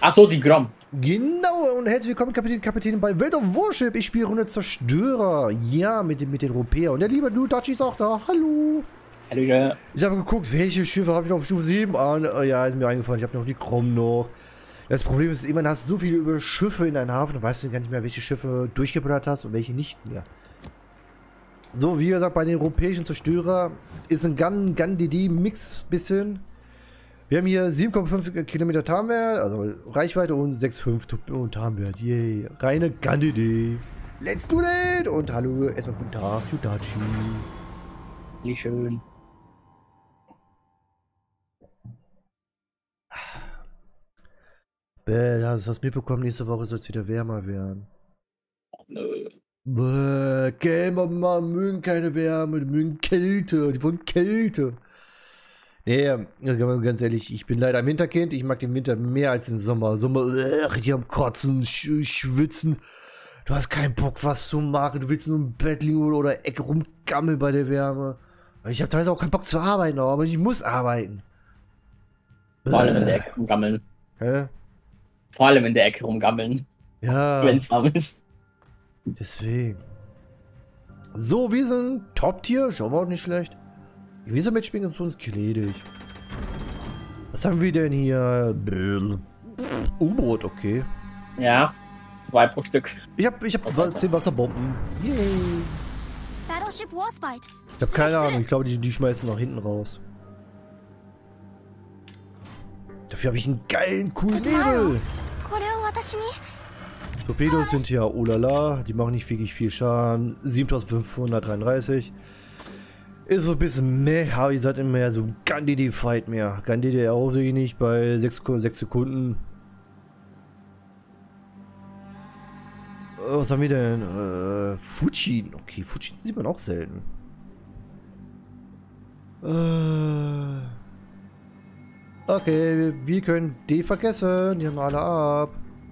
Ach so, die Grom. Genau, und herzlich willkommen, Kapitän bei World of Warship. Ich spiele Runde Zerstörer. Ja, mit den Europäern. Und der liebe Dudachi ist auch da. Hallo. Hallo. Ich habe geguckt, welche Schiffe habe ich noch auf Stufe 7 an. Ja, ist mir eingefallen, ich habe noch die Krom noch. Das Problem ist, immer hast du so viele über Schiffe in deinem Hafen, dann weißt du gar nicht mehr, welche Schiffe durchgebrettert hast und welche nicht mehr. So, wie gesagt, bei den europäischen Zerstörer ist ein Gun-DD-Mix bisschen. Wir haben hier 7,5 Kilometer Tarnwert, also Reichweite und 6,5 Tarnwert. Yay. Reine Gun-DD. Let's do it! Und hallo, erstmal guten Tag, Yudachi. Wie schön. Hast du was mitbekommen? Nächste Woche soll es wieder wärmer werden. Nö. Gamer mögen keine Wärme, die mögen Kälte, die wollen Kälte. Nee, ganz ehrlich, ich bin leider ein Winterkind. Ich mag den Winter mehr als den Sommer. Sommer, richtig am Kotzen, schwitzen. Du hast keinen Bock, was zu machen. Du willst nur im Bett liegen oder Ecke rumgammeln bei der Wärme. Ich habe teilweise auch keinen Bock zu arbeiten, aber ich muss arbeiten. Vor allem in der Ecke rumgammeln. Hä? Vor allem in der Ecke rumgammeln. Ja. Wenn es warm ist. Deswegen. So, wir sind Top-Tier. Schauen wir auch nicht schlecht. Die Visa mitspielen und zu uns ledig. Was haben wir denn hier? U-Boot, okay. Ja. 2 pro Stück. Ich hab 10 Wasserbomben. Yay. Ich hab keine Ahnung. Ich glaube, die schmeißen nach hinten raus. Dafür habe ich einen geilen, coolen Nebel. Torpedos sind ja oh la la. Die machen nicht wirklich viel Schaden. 7533. Ist so ein bisschen meh, aber ihr seid immer mehr so ein Gun-DD-Fight mehr. Gun-DD auch sehe ich nicht bei 6 Sekunden. Was haben wir denn? Fujin. Okay, Fujin sieht man auch selten. Okay, wir können D vergessen. Die haben alle ab.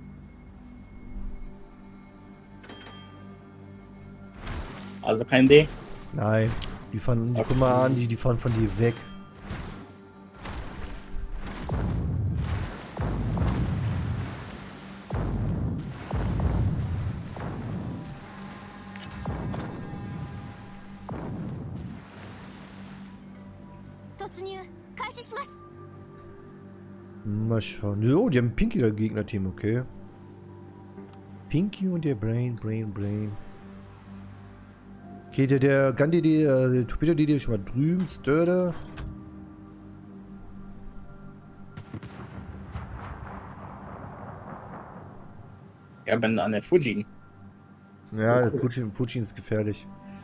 Also kein D. Nein. Die fahren, guck mal an, die fahren von dir weg. Mal schauen. Oh, die haben Pinky das Gegnerteam, okay. Pinky und der Brain. Okay, der Gun-DD, der Torpedo-DD ist schon mal drüben. Störde. Ja, bin an der Fujin. Ja, Oh, cool. der Fujin ist gefährlich.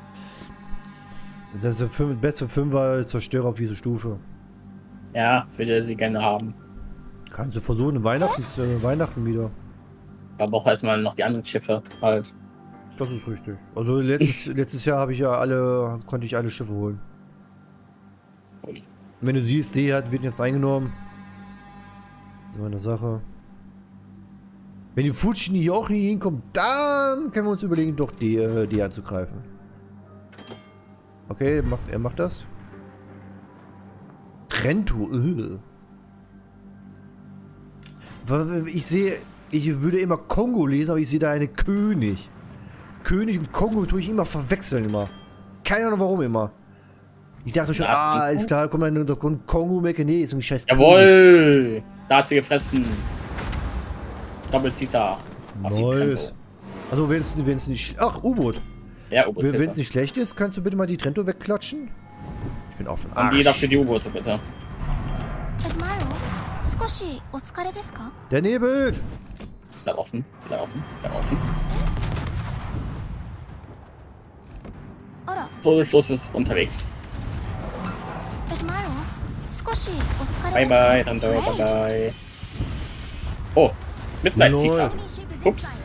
Das ist der beste 5er Zerstörer auf diese Stufe. Ja, würde sie gerne haben. Kannst du versuchen, Weihnachten wieder. Aber auch erstmal noch die anderen Schiffe halt. Das ist richtig. Also letztes Jahr habe ich ja konnte ich alle Schiffe holen. Ui. Wenn du siehst, D wird jetzt eingenommen. Das ist eine Sache. Wenn die Fujin hier auch nie hinkommt, dann können wir uns überlegen, doch D anzugreifen. Okay, er macht das. Trento, ich würde immer Kongo lesen, aber ich sehe da eine König. König und Kongo tue ich immer verwechseln immer. Keine Ahnung warum immer. Ich dachte schon, ist klar, komm dann unter Kongo-Mecke. Nee, ist ein scheiß Jawohl! Da hat sie gefressen. Doppelzita. Nice. Also wenn es nicht... Ach, U-Boot. Ja, U-Boot. Wenn es nicht schlecht ist, kannst du bitte mal die Trento wegklatschen? Ich bin offen. Und jeder für die U-Boote, bitte. Der Nebel! Bleib offen, bleib offen, bleib offen. Todesstoß ist unterwegs. Bye bye, Tante, bye bye. Oh, Mitleidsita. Ups.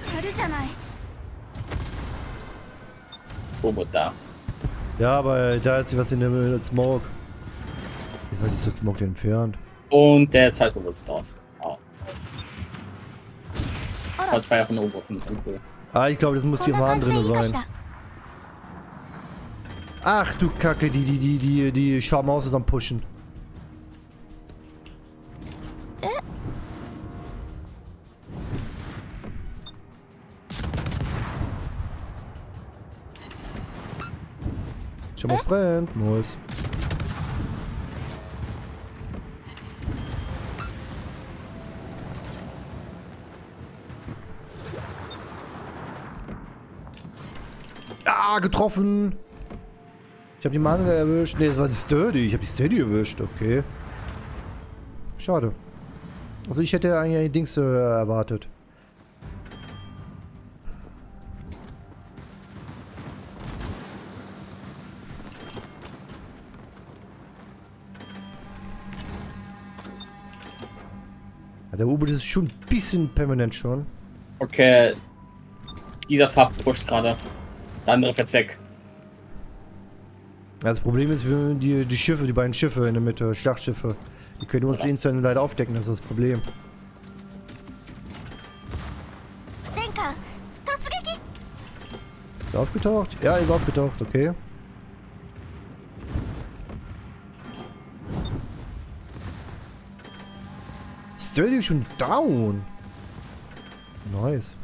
U-Boot da. Ja, aber da ist was in der Smoke. Ich weiß, ist der Smoke entfernt. Und der Zeitbewusst ist aus. Oh. Das war ja von U-Booten. Cool. Ah, ich glaube, das muss hier Hahn drin sein. Ach du Kacke, die Scharmaus ist am Pushen. Schau mal, es brennt. Nice. Ah, getroffen. Ich habe die Manga erwischt. Ne, das war die Sturdy. Ich habe die Sturdy erwischt. Okay. Schade. Also ich hätte eigentlich Dings erwartet. Ja, der U-Boot ist schon ein bisschen permanent schon. Okay. Dieser Sub pusht gerade. Der andere fährt weg. Ja, das Problem ist, die Schiffe, die beiden Schiffe in der Mitte, Schlachtschiffe, die können uns instant leider aufdecken, das ist das Problem. Ist er aufgetaucht? Ja, ist aufgetaucht, okay. Sturdy ist schon down. Nice.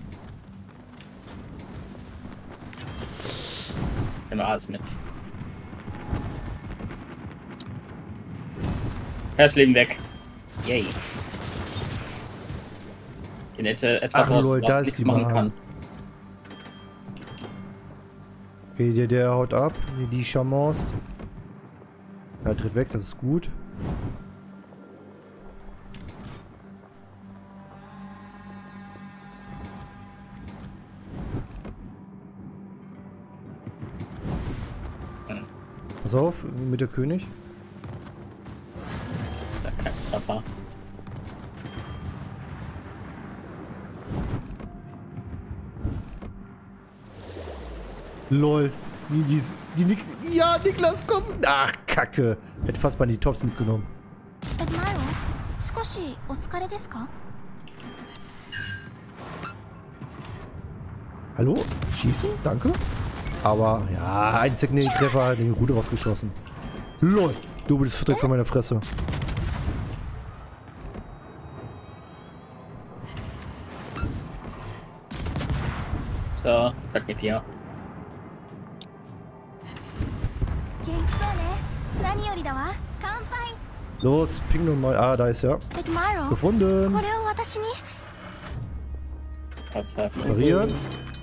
Genau, alles mit. Herzleben weg. Yay. Den hätte etwas Ach, lol, da was ist nichts die machen Mama. kann. Okay, der haut ab, wie die Chance. Er tritt weg, das ist gut. Pass auf, mit der König. Da kein Treffer. LOL. Ja, Niklas, komm. Ach, Kacke. Hätte fast mal die Tops mitgenommen. Hallo? Schießen? Danke. Aber, ja, ein Treffer hat den Ruder rausgeschossen. LOL. Du bist direkt vor meiner Fresse. So, weg mit dir. Los, ping nochmal. Ah, da ist er. Gefunden. Parieren.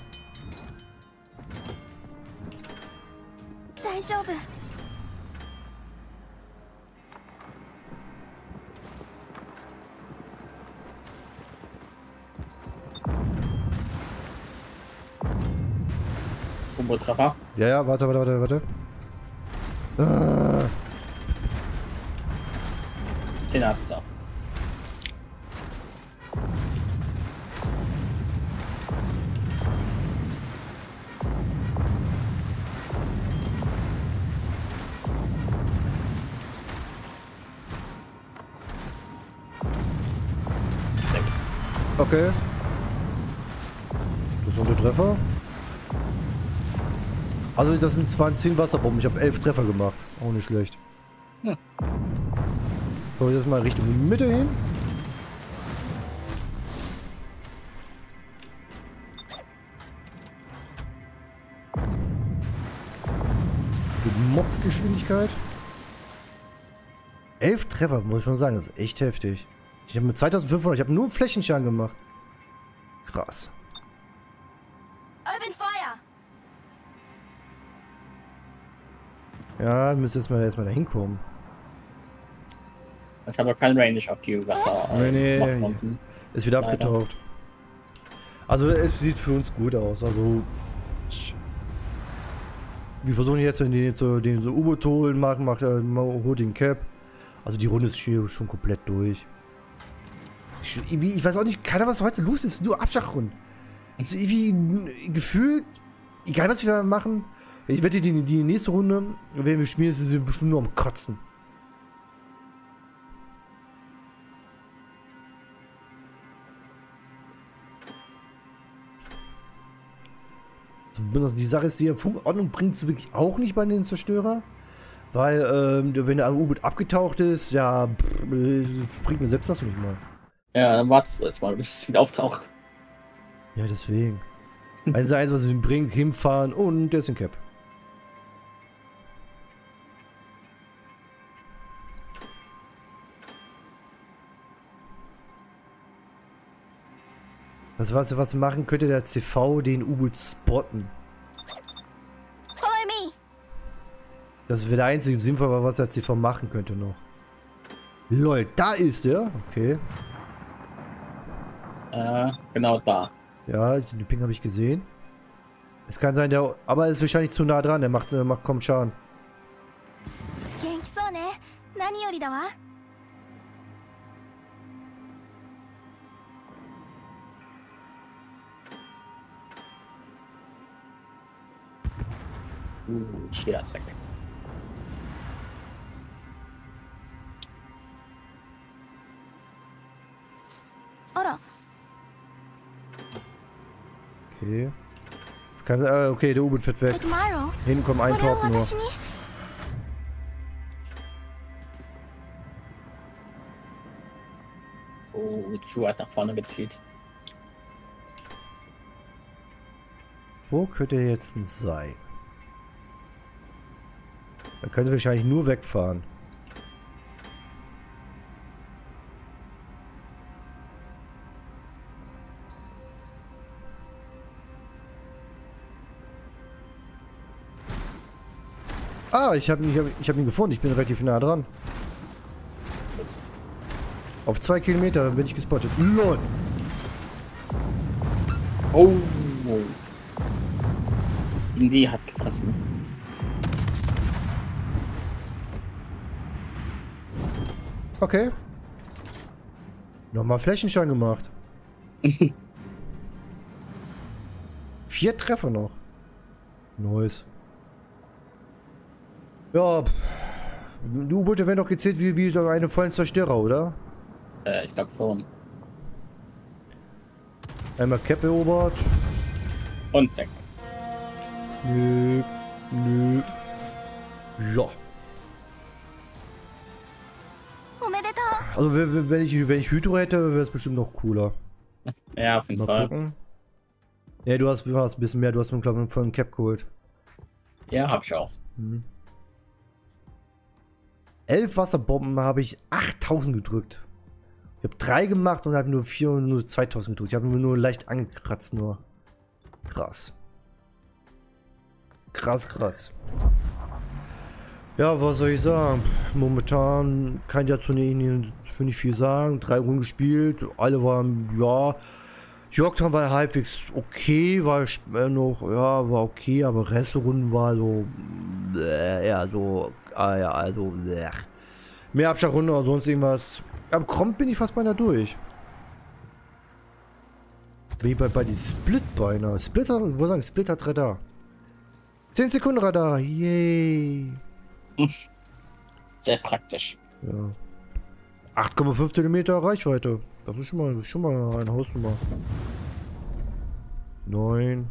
U-Boot-Treffer. Ja, warte. Ah. Den hast du. Sehr gut. Okay. Das ist noch der Treffer. Also das sind zwar 10 Wasserbomben. Ich habe 11 Treffer gemacht. Auch nicht schlecht. Hm. So, jetzt mal Richtung Mitte hin. Die Mobsgeschwindigkeit. 11 Treffer, muss ich schon sagen. Das ist echt heftig. Ich habe mit 2500, ich habe nur Flächenschaden gemacht. Krass. Ja, müsste jetzt mal erstmal da hinkommen. Ich habe kein Range auf die Wasser. Nee. Ist wieder abgetaucht. Also es sieht für uns gut aus. Also wir versuchen jetzt den so U-Boot holen, holt den Cap. Also die Runde ist schon komplett durch. Ich weiß auch nicht, keiner was heute los ist, nur Abschachrunden. Also irgendwie gefühlt, egal was wir machen, ich wette die nächste Runde, wenn wir spielen, ist es bestimmt nur am Kotzen. Die Sache ist, die Funkordnung bringt es wirklich auch nicht bei den Zerstörer. Weil, wenn der U-Boot abgetaucht ist, ja, bringt mir selbst das nicht mal. Ja, dann wartest du jetzt mal, bis es wieder auftaucht. Ja, deswegen. Also, was es ihm bringt, hinfahren und der ist in Cap. Was machen könnte der CV den U-Boot spotten? Follow me. Das wäre der einzige Sinnvoll, was der CV machen könnte noch. Lol, da ist er. Okay. Genau da. Ja, den Ping habe ich gesehen. Es kann sein, aber er ist wahrscheinlich zu nah dran. Der macht kaum Schaden. 元気そうね。何よりだわ。 Jeder ist weg. Oder? Okay. Es kann sein, okay, der U-Boot fährt weg. Admiral. Hinten kommt ein これを Torten nur. 私に。 Oh, zu weit nach vorne gezielt. Wo könnte er jetzt denn sein? Er könnte wahrscheinlich nur wegfahren. Ah, ich hab ihn gefunden. Ich bin relativ nah dran. Gut. Auf 2 Kilometer bin ich gespottet. LOL! Oh. Die hat gefressen. Okay. Nochmal Flächenschein gemacht. 4 Treffer noch. Nice. Ja, die U-Boote werden doch gezählt wie so eine vollen Zerstörer, oder? Ich glaube schon. Einmal Cap erobert. Und weg. Nö. Nö. Ja. おめでとう。 Also wenn ich Hydro hätte, wäre es bestimmt noch cooler. Ja, auf jeden Mal Fall. gucken. Ja, du hast ein bisschen mehr. Du hast mir, glaube ich, von Cap geholt. Ja, hab ich auch. 11 Wasserbomben habe ich 8000 gedrückt. Ich habe 3 gemacht und habe nur 2000 gedrückt. Ich habe nur leicht angekratzt nur. Krass. Krass. Ja, was soll ich sagen? Momentan kann ich dazu nicht viel sagen. 3 Runden gespielt. Alle waren, ja. Yorktown war halbwegs okay. War noch, ja, war okay. Aber Restrunden war so, ja, so, ja, also, mehr Abschlagrunde oder sonst irgendwas. Am Kromp bin ich fast beinahe durch. Bin ich bei die Split-Beiner. Splitter, wo sagen Split hat Radar. 10 Sekunden Radar. Yay. Sehr praktisch. Ja. 8,5 Kilometer Reichweite. Das ist schon mal eine Hausnummer. 9.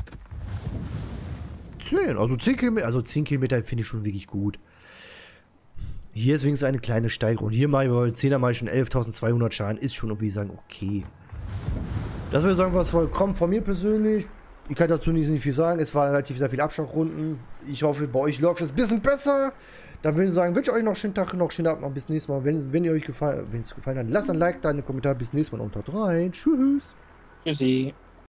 10. Also 10 Kilometer. Also 10 Kilometer finde ich schon wirklich gut. Hier ist wenigstens eine kleine Steigerung. Hier mal bei 10er mal schon 11.200 Schaden. Ist schon irgendwie sagen, okay. Das würde ich sagen, was vollkommen von mir persönlich. Ich kann dazu nicht viel sagen. Es war relativ sehr viele Abschlagrunden. Ich hoffe, bei euch läuft es ein bisschen besser. Dann würde ich sagen, wünsche ich euch noch einen schönen Tag, noch einen schönen Abend, noch bis nächstes Mal. Wenn es euch gefallen hat, lasst ein Like da, einen Kommentar. Bis nächstes Mal unter 3. Tschüss. Tschüssi.